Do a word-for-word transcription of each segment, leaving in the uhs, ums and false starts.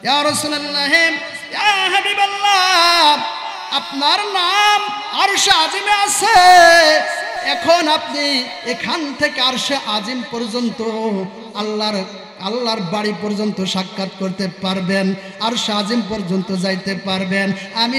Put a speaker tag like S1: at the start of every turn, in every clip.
S1: ইয়া রাসূলুল্লাহ ইয়া হাবিবাল্লাহ আপনার নাম আরশে আজিমে আছে, এখন আপনি এখান থেকে আরশে আজিম পর্যন্ত আল্লাহর আল্লাহর বাড়ি পর্যন্ত সাক্ষাৎ করতে পারবেন, আরশে আজিম পর্যন্ত যাইতে পারবেন। আমি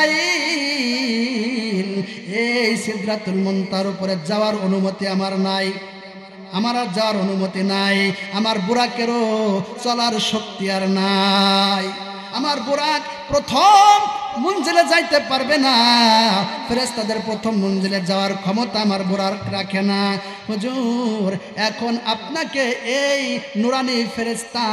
S1: জিবরাইল এই সিদরাতুল মুনতাহার উপরে যাওয়ার অনুমতি আমার নাই, আমার আর যাওয়ার অনুমতি নাই। আমার বুরাকেরও চলার শক্তি আর নাই। আমার বুরাক প্রথম মঞ্জিলে যাইতে পারবে না, ফেরেশতাদের প্রথম মঞ্জিলে যাওয়ার ক্ষমতা আমার বুরাক রাখে না। হুজুর এখন আপনাকে এই নুরানি ফেরেশতা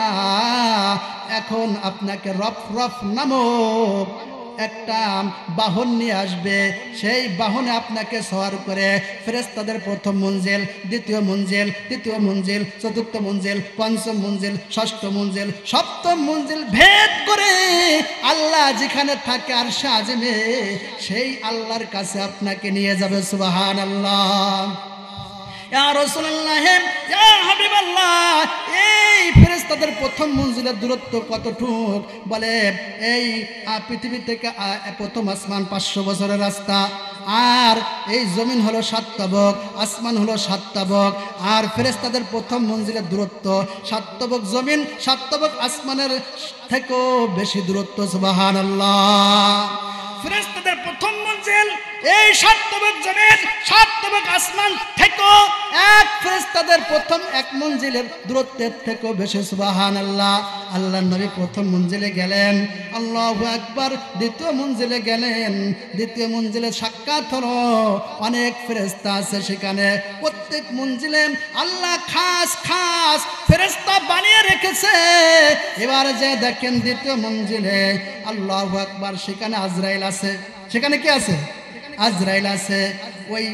S1: এখন আপনাকে রফ রফ নামক একটা বাহন নিয়ে আসবে, সেই বাহনে আপনাকে সওয়ার করে ফেরেশতাদের প্রথম মঞ্জিল, দ্বিতীয় মঞ্জিল, তৃতীয় মঞ্জিল, চতুর্থ মঞ্জিল, পঞ্চম মঞ্জিল, ষষ্ঠ মঞ্জিল, সপ্তম মঞ্জিল ভেদ করে আল্লাহ যেখানে থাকে আরশে আজিমে সেই আল্লাহর কাছে আপনাকে নিয়ে যাবে। সুবহানাল্লাহ। ইয়া রাসূলুল্লাহ ইয়া হাবিবাল্লাহ এই ফেরেশতাদের প্রথম মঞ্জিলের দূরত্ব কতটুক বলে, এই পৃথিবী থেকে প্রথম আসমান পাঁচশো বছরের রাস্তা, আর এই জমিন হলো সাত তবক, আসমান হলো সাত তবক, আর ফেরেশতাদের প্রথম মঞ্জিলের দূরত্ব সাত তবক জমিন, সাত তবক আসমানের থেকেও বেশি দূরত্ব। সুবহানাল্লাহ। ফেরেশতাদের প্রথম মঞ্জিল এই সাত তবক জমিন, সাত তবক আসমান থেকেও এক ফেরেশতাদের প্রথম এক মঞ্জিলের দূরত্বের থেকেও বেশি। সুবহানাল্লাহ। আল্লাহর নবী প্রথম মঞ্জিলে গেলেন, আল্লাহু আকবার, দ্বিতীয় মঞ্জিলে গেলেন, দ্বিতীয় মঞ্জিলে সাক্ষাৎ হলো, অনেক ফেরেশতা আছে সেখানে, প্রত্যেক মঞ্জিলে আল্লাহ খাস খাস ফেরেশতা বানিয়ে রেখেছে। এবার যে দেখেন দ্বিতীয় মঞ্জিলে আল্লাহু আকবার, সেখানে আজরাইল আছে। সেখানে কি আছে? আজরাইল আছে। ওই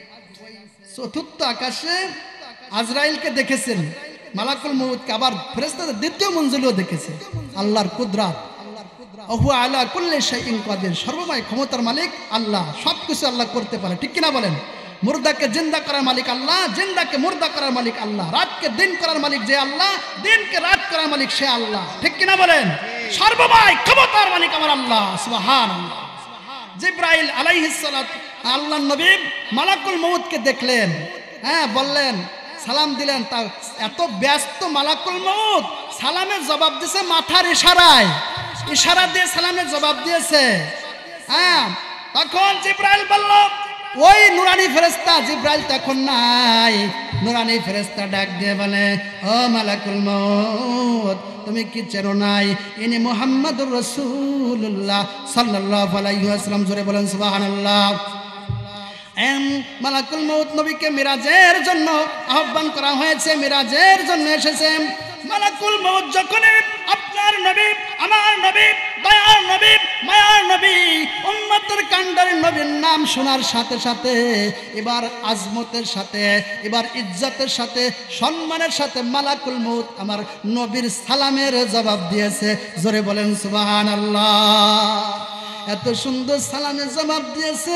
S1: চতুর্থ আকাশে আজরাইলকে দেখেছেন, মালাকুল মউতকে আবার ফেরেশতাদের দ্বিতীয় মঞ্জিলেও দেখেছে। আল্লাহর কুদরত, ওহু আলা কুল্লি শাইইন কাদির, সর্বময় ক্ষমতার মালিক আল্লাহ, সব কিছু আল্লাহ করতে পারে, ঠিক কিনা বলেন? মুর্দাকে জিন্দা করার মালিক আল্লাহ, জিন্দাকে মুর্দা করার মালিক আল্লাহ, রাতকে দিন করার মালিক যে আল্লাহ, দিনকে রাত করার মালিক সে আল্লাহ, ঠিক কিনা বলেন? সর্বময় ক্ষমতার মালিক আমার আল্লাহ। সুবহানাল্লাহ। জিবরাইল আলাইহিস সালাত আল্লাহর নবী মালাকুল মউতকে দেখলেন, হ্যাঁ বললেন, সালাম দিলেন। তা এত ব্যস্ত মালাকুল মউত সালামের জবাব দিয়েছে মাথার ইশারায়, ইশারা দিয়ে সালামের জবাব দিয়েছে। হ্যাঁ, তখন জিবরাইল বলল, ওই নুরানি ফেরেশতা জিবরাইল তখন নাই। নুরানি ফেরেশতা ডাক দিয়ে বলে, ও মালাকুল মউত তুমি কি চেনো নাই? ইনি মুহাম্মাদুর রাসূলুল্লাহ সাল্লাল্লাহু আলাইহি ওয়াসাল্লাম। জোরে বলেন সুবহানাল্লাহ। এম মালাকুল মউত নবীকে মিরাজের জন্য আহ্বান করা হয়েছে, মিরাজের জন্য এসেছেন। মালাকুল মউত যখন আপনার নবী, আমার নবী, দয়ার নবী, মায়ার নবী, উম্মতের কান্ডার নবীর নাম শোনার সাথে সাথে এবার আজমতের সাথে, এবার ইজ্জতের সাথে, সম্মানের সাথে মালাকুল মউত আমার নবীর সালামের জবাব দিয়েছে। জোরে বলেন সুবহানাল্লাহ। এত সুন্দর সালামের জবাব দিয়েছে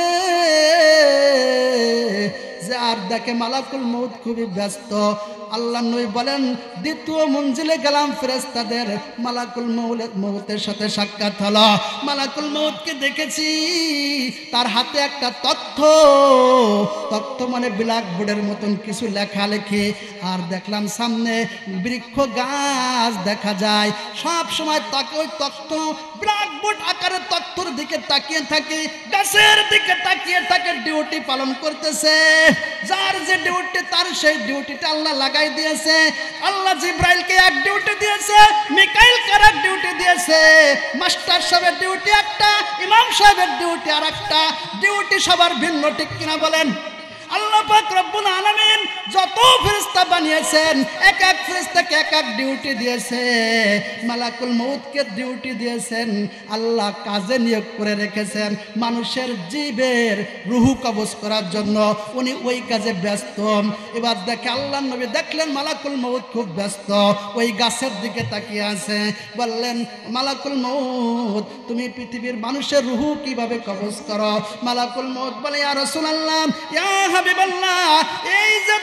S1: যে আর দেখে মালাকুল মউত খুবই ব্যস্ত। আল্লাহ নবী বলেন, দ্বিতীয় মঞ্জিলে গেলাম, ফেরেশতাদের মালাকুল মউতের সাথে সাক্ষাৎ হলো। মালাকুল মউতকে দেখেছি, তার হাতে একটা তথ্য, তথ্য মানে ব্ল্যাক বোর্ডের মতন কিছু লেখালেখি, আর দেখলাম সামনে বৃক্ষ গাছ দেখা যায়। সব সময় তাকে ওই তথ্য ব্ল্যাক বোর্ড আকারের তথ্যর দিকে তাকিয়ে থাকে, গাছের দিকে তাকিয়ে থাকে, ডিউটি পালন করতেছে। যার যে ডিউটি তার সেই ডিউটিটা আল্লাহ লাগাই দিয়েছে। আল্লাহ জিবরাইলকে এক ডিউটি দিয়েছে, মিকাইলকে এক ডিউটি দিয়েছে। মাস্টার সাহেবের ডিউটি একটা, ইমাম সাহেবের ডিউটি আর একটা, ডিউটি সবার ভিন্ন, ঠিক কিনা বলেন? আল্লাহ পাক রব্বুল আলামিন যত ফেরেশতা বানিয়েছেন এক এক ফেরেশতাকে এক এক ডিউটি দিয়েছে। মালাকুল মউতকে ডিউটি দিয়েছেন, আল্লাহ কাজে নিয়োগ করে রেখেছেন মানুষের জীবের রুহু কবজ করার জন্য, উনি ওই কাজে ব্যস্ত। এবার দেখে আল্লাহ নবী দেখলেন মালাকুল মউত খুব ব্যস্ত, ওই গাছের দিকে তাকিয়ে আছে। বললেন, মালাকুল মউত তুমি পৃথিবীর মানুষের রুহু কিভাবে কবজ করো? মালাকুল মউত বলে, ইয়া রাসূলুল্লাহ, ইয়া হাবিবাল্লাহ, এই যে তথ্য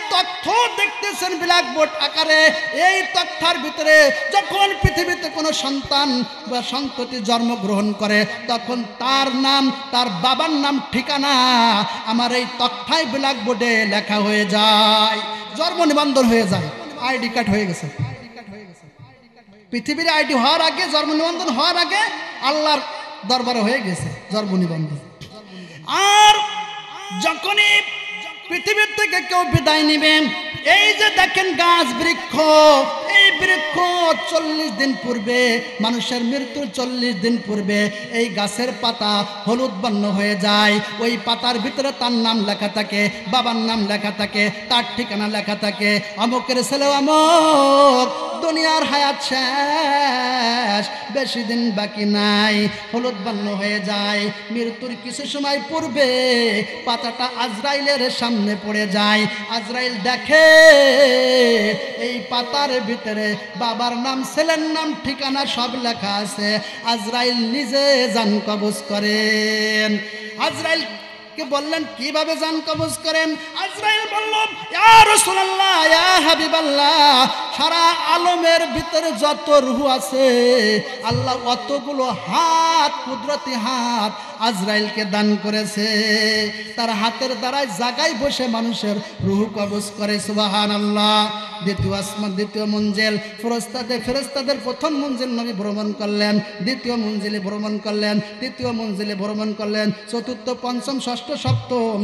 S1: পাথর দেখতেছেন ব্ল্যাকবোর্ড আকারে। এই তক্তার ভিতরে যখন পৃথিবীতে কোনো সন্তান বা সন্ততি জন্মগ্রহণ করে তখন তার নাম, তার বাবার নাম, ঠিকানা আমার এই তক্তায় ব্ল্যাকবোর্ডে লেখা হয়ে যায়, জন্ম নিবন্ধন হয়ে যায়, আইডি কার্ড হয়ে গেছে। পৃথিবীর আইডি হওয়ার আগে, জন্ম নিবন্ধন হওয়ার আগে আল্লাহর দরবারে হয়ে গেছে জন্ম নিবন্ধন। আর যখনই পৃথিবীর থেকে কেউ বিদায় নিবেন, এই যে দেখেন গাছ বৃক্ষ, এই বৃক্ষ চল্লিশ দিন পূর্বে, মানুষের মৃত্যুর চল্লিশ দিন পূর্বে এই গাছের পাতা হলুদ বর্ণ হয়ে যায়। ওই পাতার ভিতরে তার নাম লেখা থাকে, বাবার নাম লেখা থাকে, তার ঠিকানা লেখা থাকে, অমুকের ছেলে অমুক, দুনিয়ার হায়াত শেষ, বেশি দিন বাকি নাই, হলুদ বর্ণ হয়ে যায়। মৃত্যুর কিছু সময় পূর্বে পাতাটা আজরাইলের সামনে পড়ে যায়। আজরাইল দেখে এই পাতার ভিতরে বাবার নাম, ছেলের নাম, ঠিকানা সব লেখা আছে। আজরাইল নিজে জান কবজ করেন। আজরাইল কে বললেন কিভাবে জান কবজ করেন? আজরাইল বলল, ইয়া রাসূলুল্লাহ, ইয়া হাবিবাল্লাহ, সারা আলমের ভিতরে যত রূহ আছে আল্লাহ অতগুলো হাত, কুদরতি হাত আজরাইলকে দান করেছে। তার হাতের দ্বারাই জায়গায় বসে মানুষের রূহ কবজ করে। সুবহানাল্লাহ। দ্বিতীয় আসমান, দ্বিতীয় মঞ্জিল, ফেরেশতাদের ফেরেশতাদের প্রথম মঞ্জিল নবী ভ্রমণ করলেন, দ্বিতীয় মঞ্জিলে ভ্রমণ করলেন, তৃতীয় মঞ্জিলে ভ্রমণ করলেন, চতুর্থ, পঞ্চম, ষষ্ঠ, সপ্তম,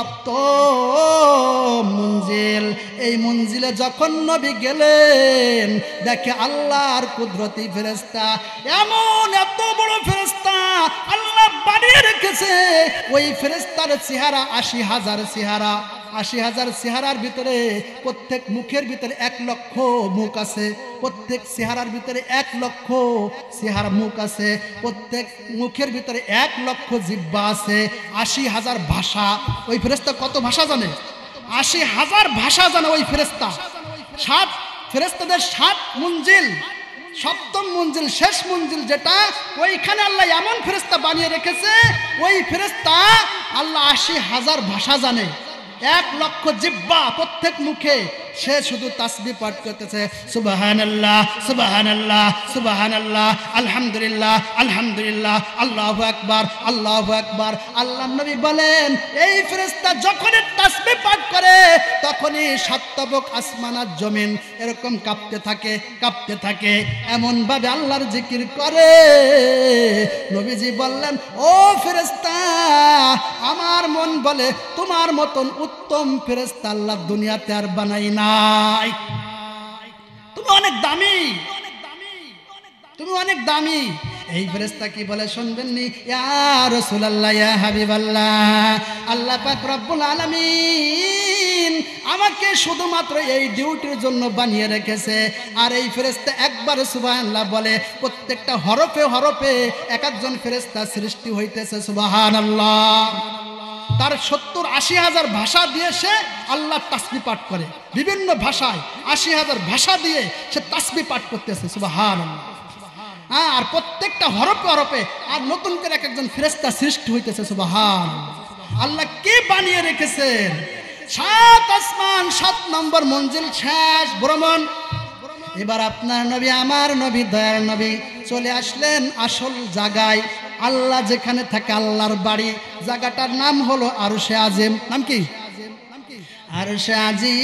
S1: সপ্তম মঞ্জিল। এই মঞ্জিলে যখন নবী গেলেন, দেখে আল্লাহর কুদরতি ফেরেশতা, এমন এত বড় ফেরেশতা আল্লাহ বানিয়ে রেখেছে। ওই ফেরেশতার চেহারা আশি হাজার চেহারা, আশি হাজার চেহারার ভিতরে প্রত্যেক মুখের ভিতরে এক লক্ষ মুখ আছে, প্রত্যেক চেহারার ভিতরে এক লক্ষ চেহারা মুখ আছে, প্রত্যেক মুখের ভিতরে এক লক্ষ জিহ্বা আছে, আশি হাজার ভাষা। ওই ফেরেশতা কত ভাষা জানে? আশি হাজার ভাষা জানে ওই ফেরেশতা। সাত ফেরেশতাদের সাত মঞ্জিল, সপ্তম মঞ্জিল, শেষ মঞ্জিল যেটা, ওইখানে আল্লাহ এমন ফেরেশতা বানিয়ে রেখেছে, ওই ফেরেশতা আল্লাহ আশি হাজার ভাষা জানে, এক লক্ষ জিহ্বা প্রত্যেক মুখে। সে শুধু তাসবিহ পাঠ করতেছে, সুবহানাল্লাহ, সুবহানাল্লাহ, সুবহানাল্লাহ, আলহামদুলিল্লাহ, আলহামদুলিল্লাহ, আল্লাহু আকবার, আল্লাহু আকবার। আল্লাহর নবী বলেন, এই ফেরেশতা যখনই তাসবিহ পাঠ করে তখনই সাতবক আসমান আর জমিন এরকম কাঁপতে থাকে, কাঁপতে থাকে, এমন ভাবে আল্লাহর জিকির করে। নবীজি বললেন, ও ফেরেশতা, আমার মন বলে তোমার মতন উত্তম ফেরেশতা আল্লাহ দুনিয়াতে আর বানাই নাই। তুমি অনেক দামি, তুমি অনেক দামি। এই ফেরেশতা কি বলে শুনবেন নি? ইয়া রাসূলুল্লাহ, ইয়া হাবিবাল্লাহ, আল্লাহ পাক রব্বুল আলামিন আমাকে শুধুমাত্র এই ডিউটির জন্য বানিয়ে রেখেছে। আর এই ফেরেশতা একবার সুবহানাল্লাহ বলে, প্রত্যেকটা হরফে হরফে এক একজন ফেরেশতা সৃষ্টি হইতেছে। সুবহানাল্লাহ। তার সত্তর আশি হাজার ভাষা দিয়ে সে আল্লাহ তাসবিহ পাঠ করে, বিভিন্ন ভাষায় আশি হাজার ভাষা দিয়ে সে তাসবিহ পাঠ করতেছে। সুবহানাল্লাহ। হ্যাঁ, আর প্রত্যেকটা হরফে হরফে আর নতুন করে এক একজন ফেরেশতা সৃষ্টি হইতেছে। সুবহানাল্লাহ। আল্লাহ কে বানিয়ে রেখেছেন? সাত আসমান, সাত নম্বর মঞ্জিল, শেষ ভ্রমণ। এবার আপনার নবী, আমার নবী, দয়ার নবী চলে আসলেন আসল জায়গায়। আল্লাহ যেখানে থাকে, আল্লাহর বাড়ি, জায়গাটার নাম হলো আরশে আজিম। নাম কি? আরশে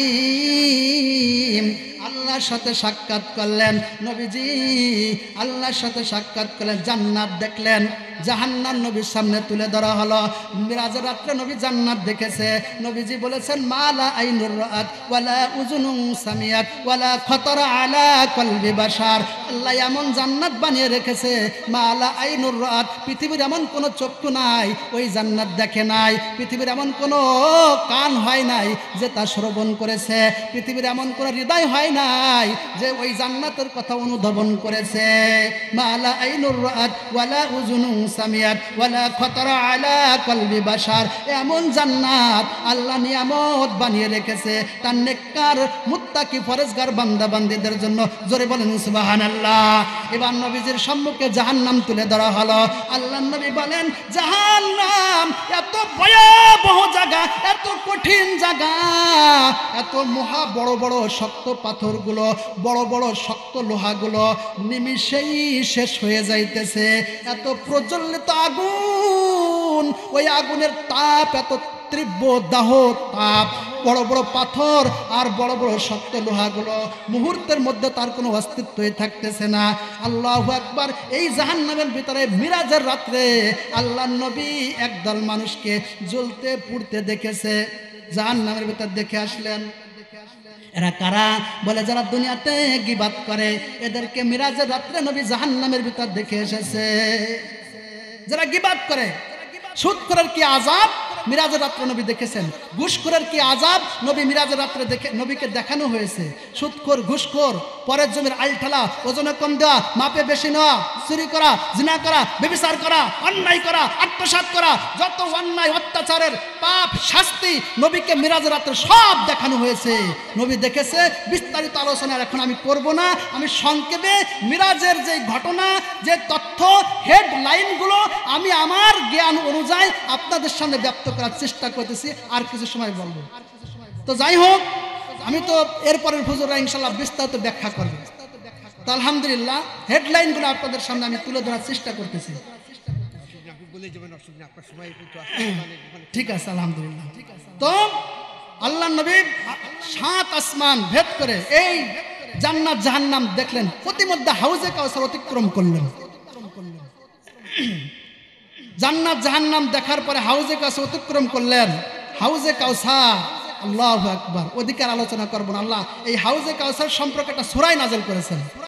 S1: আজিম। আল্লাহর সাথে সাক্ষাৎ করলেন নবীজি, আল্লাহর সাথে সাক্ষাৎ করলেন, জান্নাত দেখলেন, জাহান্নাম নবীর সামনে তুলে ধরা হলো। মিরাজের রাত্রে নবী জান্নাত দেখেছে। নবীজি বলেছেন, মালা আইনুর রাআত ওয়ালা উযুনুন সামিয়াত ওয়ালা খাতারা আলা কলবি বাশার। আল্লাহ এমন জান্নাত বানিয়ে রেখেছে, মালা আইনুর রাআত, পৃথিবীর এমন কোনো চক্ষু নাই ওই জান্নাত দেখে নাই, পৃথিবীর এমন কোনো কান হয় নাই যে তা শ্রবণ করেছে, পৃথিবীর এমন কোনো হৃদয় হয় নাই যায় যে ওই জান্নাতের কথা অনুধাবন করেছে। মালা আইনুর রাআত ওয়ালা উযুনুন সামিআত ওয়ালা খাতারা আলা কলবি বাশার, এমন জান্নাত আল্লাহ নিয়ামত বানিয়ে রেখেছে তার নেককার মুত্তাকি ফরেজগার বান্দা বান্দীদের জন্য। জোরে বলেন সুবহানাল্লাহ। এবার নবীজির সম্মুখে জাহান্নাম তুলে ধরা হলো। আল্লাহর নবী বলেন, জাহান্নাম এত ভয়াবহ জায়গা, এত কঠিন জায়গা, এত মহা বড় বড় শক্ত পাথরগুলো, বড় বড় শক্ত লোহাগুলো নিমিষেই শেষ হয়ে যাইতেছে। এত প্রজ্বলিত আগুন, ওই আগুনের তাপ এত তীব্র দাহ তাপ, বড় বড় পাথর আর বড় বড় শক্ত লোহাগুলো মুহূর্তের মধ্যে তার কোনো অস্তিত্বই থাকতেছে না। আল্লাহু আকবার। এই জাহান্নামের ভিতরে মিরাজের রাত্রে আল্লাহর নবী একদল মানুষকে জ্বলতে পুড়তে দেখেছে। জাহান্নামের ভিতর দেখে আসলেন। এরা কারা? বলে যারা দুনিয়াতে গীবাত করে, এদেরকে মিরাজের রাত্রে নবী জাহান্নামের ভিতর দেখে এসেছে। যারা গীবাত করে, সুদ করার কি আযাব মিরাজের রাত্রে নবী দেখেছেন। ঘুষখোরের কি আযাব নবী মিরাজের রাত্রে দেখে নবীকে দেখানো হয়েছে। সুদখোর, ঘুষখোর, পরের জমির আইল ঠেলা, ওজনে কম দেওয়া, মাপে বেশি নেওয়া, চুরি করা, জিনা করা, ব্যভিচার করা, অন্যায় করা, আত্মসাৎ করা, যত অন্যায় অত্যাচারের পাপ শাস্তি নবীকে মিরাজের রাত্রে সব দেখানো হয়েছে। নবী দেখেছে। বিস্তারিত আলোচনা এখন আমি করব না। আমি সংক্ষেপে মিরাজের যে ঘটনা, যে তথ্য, হেডলাইনগুলো আমি আমার জ্ঞান অনুযায়ী আপনাদের সামনে ব্যক্ত করার চেষ্টা করতেছি। আর কিছু সময় বলবো। তো যাই হোক, আমি তো এরপরের হুজুররা ইনশাআল্লাহ বিস্তারিত ব্যাখ্যা করব। তো আলহামদুলিল্লাহ হেডলাইনগুলো আপনাদের সামনে আমি তুলে ধরার চেষ্টা করতেছি। ঠিক আছে, আলহামদুলিল্লাহ। তো আল্লাহ নবী সাত আসমান ভেদ করে এই জান্নাত জাহান্নাম দেখলেন, প্রতিমধ্যে হাউজে কাউসার অতিক্রম করলেন। জান্নাত জাহান্নাম দেখার পরে হাউজে কাউসার অতিক্রম করলেন। হাউজে কাউসার, আল্লাহু আকবার। অধিকার আলোচনা করব না। আল্লাহ এই হাউজে কাউসার সম্পর্কে একটা সূরা নাযিল করেছেন।